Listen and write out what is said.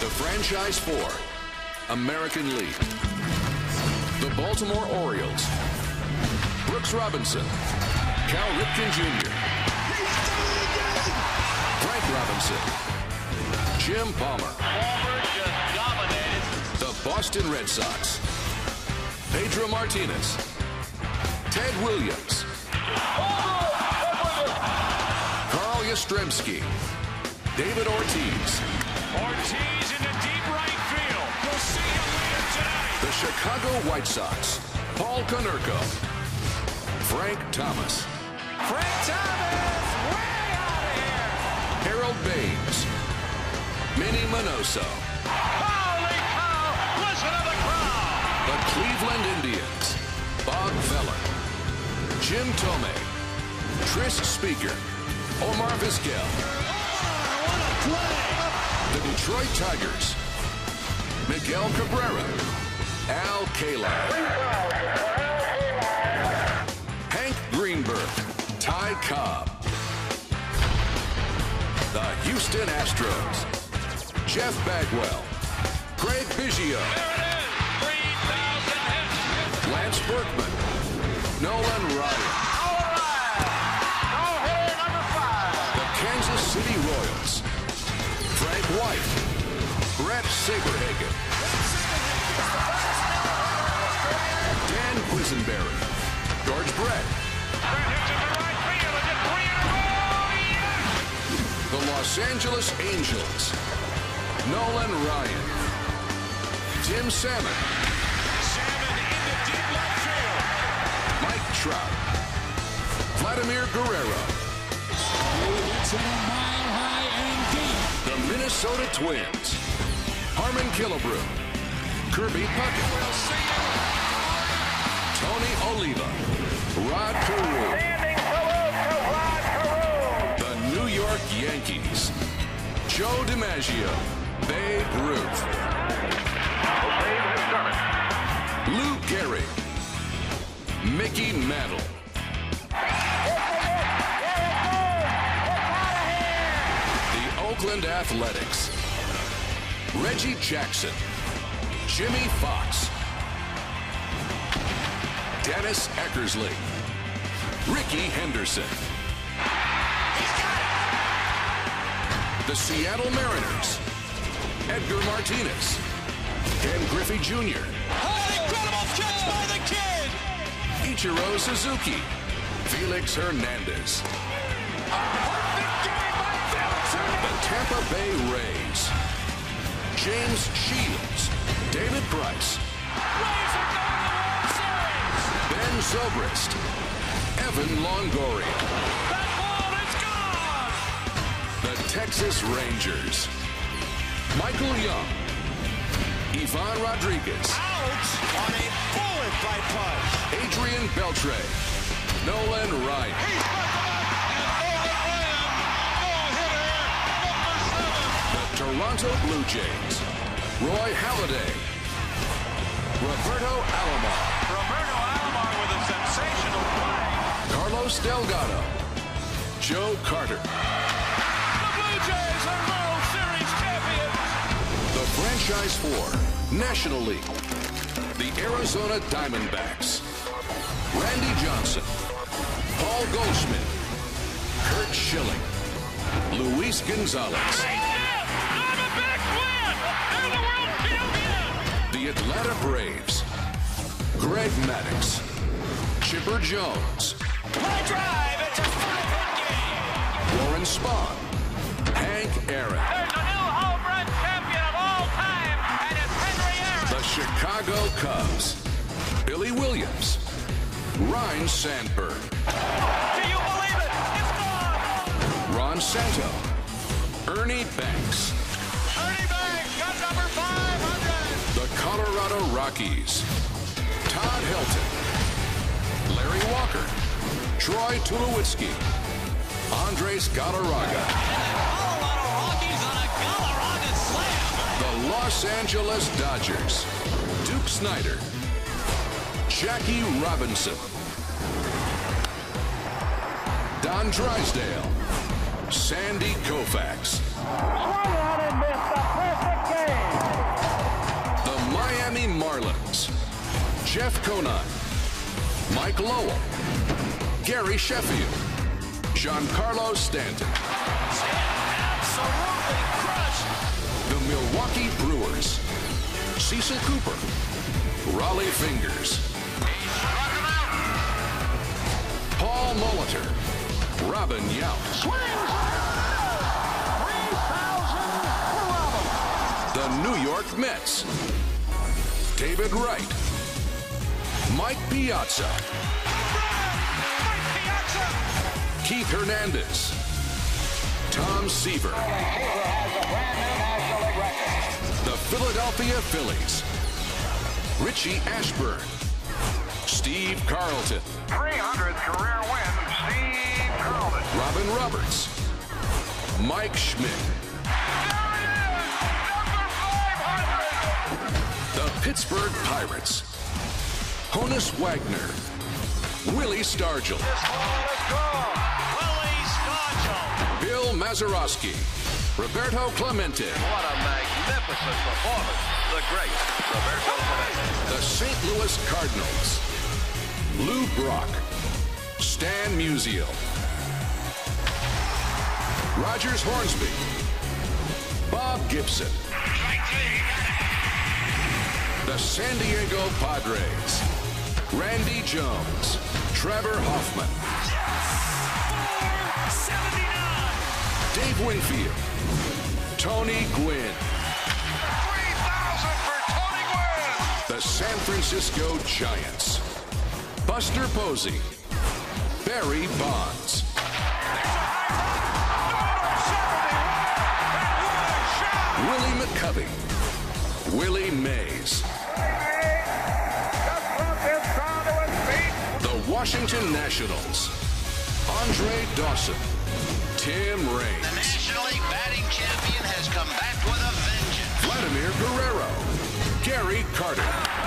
The franchise four, American League. The Baltimore Orioles, Brooks Robinson, Cal Ripken Jr., Frank Robinson, Jim Palmer. Palmer just dominated. The Boston Red Sox, Pedro Martinez, Ted Williams, Carl Yastrzemski, David Ortiz. Ortiz in the deep right field. We'll see him later tonight. The Chicago White Sox, Paul Konerko, Frank Thomas. Frank Thomas, way out of here. Harold Baines, Minnie Minoso. Holy cow, listen to the crowd. The Cleveland Indians, Bob Feller, Jim Tomei, Tris Speaker, Omar Vizquel. What a play. The Detroit Tigers, Miguel Cabrera, Al Kaline, Hank Greenberg, Ty Cobb. The Houston Astros, Jeff Bagwell, Craig Biggio, There it is, 3,000 hits. Lance Berkman, Nolan Ryan. The Kansas City Royals, Frank White, Brett Saberhagen, Dan Quisenberry, George Brett. Brett hits it to right field. Is it 3 in a row? Yes! The Los Angeles Angels, Nolan Ryan, Tim Salmon, Salmon into deep left field. Mike Trout, Vladimir Guerrero. It's in a mile high and deep. The Minnesota Twins, Harmon Killebrew, Kirby Puckett, We'll see you. Tony Oliva, Rod Carew. Standing salute to Rod Carew. The New York Yankees, Joe DiMaggio, Babe Ruth, Lou Gehrig, Mickey Mantle. The Oakland Athletics, Reggie Jackson, Jimmy Fox, Dennis Eckersley, Ricky Henderson. The Seattle Mariners, Edgar Martinez, Ken Griffey Jr., Incredible catch by the kid. Ichiro Suzuki, Felix Hernandez. Perfect game by Felix. The Tampa Bay Rays, James Shields, David Price, Rays are going to the World Series. Ben Zobrist, Evan Longoria. That ball is gone. The Texas Rangers, Michael Young, Ivan Rodriguez, Out on a bullet by Pudge. Adrian Beltre, Nolan Ryan. The Toronto Blue Jays, Roy Halladay, Roberto Alomar, Roberto Alomar with a sensational play. Carlos Delgado, Joe Carter. The Blue Jays are World Series champions. The franchise four, National League, the Arizona Diamondbacks, Randy Johnson, Paul Goldschmidt, Kurt Schilling, Luis Gonzalez. Diamondbacks win. They're the world champions. The Atlanta Braves, Greg Maddux, Chipper Jones, High drive. It's a 5-hit game. Warren Spahn, Hank Aaron. There's a new home run champion of all time, and it's Henry Aaron. The Chicago Cubs, Billy Williams, Ryne Sandberg, Do you believe it? It's gone. Ron Santo, Ernie Banks, Ernie Banks got number 500. the Colorado Rockies, Todd Helton, Larry Walker, Troy Tulowitzki, Andres Galarraga. Colorado Rockies on a Galarraga slam. The Los Angeles Dodgers, Duke Snider, Jackie Robinson, Don Drysdale, Sandy Koufax. Swung on and missed a perfect game. Jeff Conine, Mike Lowell, Gary Sheffield, Giancarlo Stanton. Absolutely crushed. The Milwaukee Brewers, Cecil Cooper, Raleigh Fingers, Paul Molitor, Robin Yount. Swings! 3,000 for Robin. The New York Mets, David Wright, Mike Piazza, Keith Hernandez, Tom Seaver, the Philadelphia Phillies, Richie Ashburn, Steve Carlton, 300th career win, Steve Carlton. Robin Roberts, Mike Schmidt, the Pittsburgh Pirates, Honus Wagner, Willie Stargell, Bill Mazeroski, Roberto Clemente, What a magnificent performance. The great Roberto Clemente. the St. Louis Cardinals, Lou Brock, Stan Musial, Rogers Hornsby, Bob Gibson, the San Diego Padres, Randy Jones, Trevor Hoffman, 79. Dave Winfield, Tony Gwynn, 3,000 for Tony Gwynn. the San Francisco Giants, Buster Posey, Barry Bonds, Willie McCovey, Willie Mays, the Washington Nationals, Andre Dawson, Tim Raines, The National League batting champion has come back with a vengeance. Vladimir Guerrero, Gary Carter,